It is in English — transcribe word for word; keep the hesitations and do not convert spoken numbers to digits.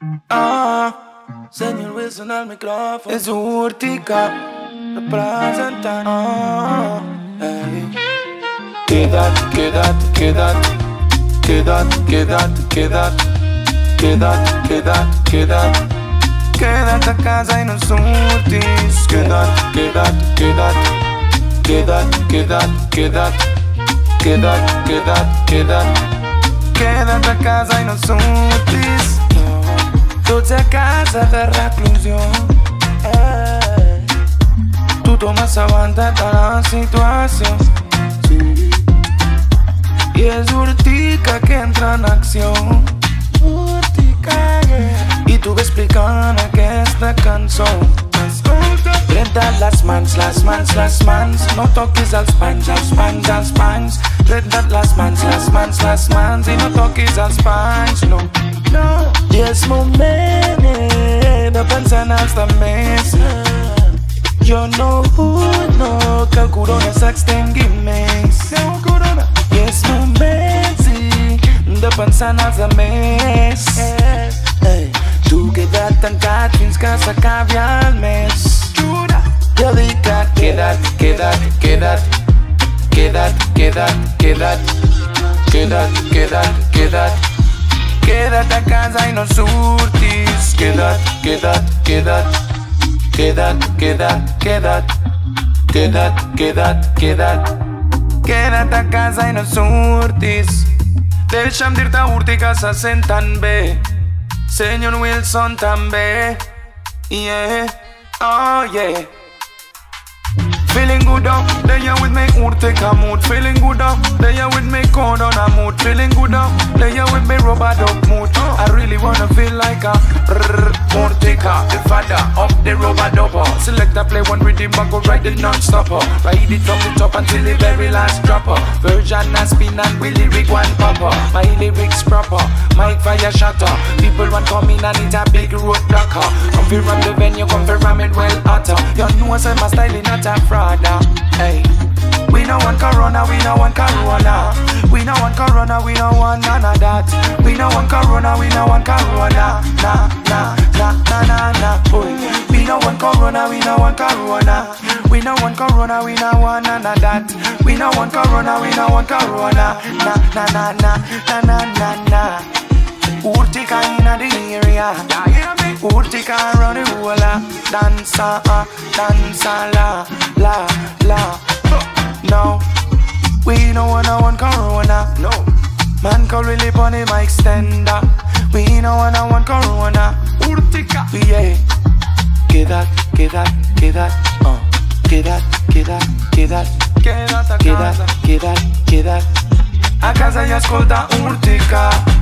Ah, señor Wilson al micrófono. Es Urtica representando. Ah, hey. Quédate, quédate, quédate, quédate, quédate, quédate, quédate, quédate, quédate. Quédate a casa y no surtis. Quédate, quédate, quédate, quédate, quédate, quédate, quédate, quédate, quédate. Quédate a casa y no surtis. Tots a casa de reclusió. eh. Tu tomes avantatge de la situació. Sí. I és Urtica que entra en acció. Urtica, yeah. I tu ve explicant aquesta cançó. Escolta. Renta les mans, les mans, les mans. No toquis els panys, els panys, els panys. Renta't les mans, les mans, les mans. I no toquis els panys, no. No. I és moment eh, de pensar en els demés. Jo no vull no, que el corona s'extengui més. No, corona. I és moment, sí, de pensar en els demés. Ei, tu queda't tancat fins que s'acabi el mes. Jura. Jo dic que queda't, queda't, queda't, queda't, queda't, queda't, queda't, queda't, queda't. Queda't a casa i no surtis. Queda't, queda't, queda't, queda't, queda't, queda't, queda't, queda't, queda't. Queda't a casa i no surtis. Deixa'm dir-te, Urtica se sent tan bé. Senyor Wilson també. Yeah, oh yeah. Feeling good up, there you with me Urtica mood. Feeling good up, there you with me Corona mood. Feeling good up, there you with me rubber duck mood. I really wanna feel like a rrrr, Urtica, the father of the rubber dubber. Select a play one rhythm but go ride it non-stopper. Ride it from the top until the very last dropper. Version and spin and we lyric one popper. My lyrics proper, mic fire shutter. People want come in and it's a big road blocker. Come fi ram the venue, come fi ram it well hotter. You know say my style is not a fraud. Hey, we no want corona, we no want corona. We no want corona, we no want none of that. We no want corona, we no want corona. Nah, nah, nah, nah, nah, nah. Boy, we no want corona, we no want corona. We no want corona, we no want none of that. We no want corona, we no want corona. Nah, nah, nah, nah, nah, nah, nah, nah. Urtica inna the area. Urtica around the whole la. Dansa, uh, dansa la, la, la. No, we no wanna want corona. No, man call really pony my extender. We no wanna want corona. Urtica, yeah. Quedat, quedat, quedat, uh. Quedat, quedat, quedat, quedat, quedat, quedat, quedat. A casa y ascolta Urtica.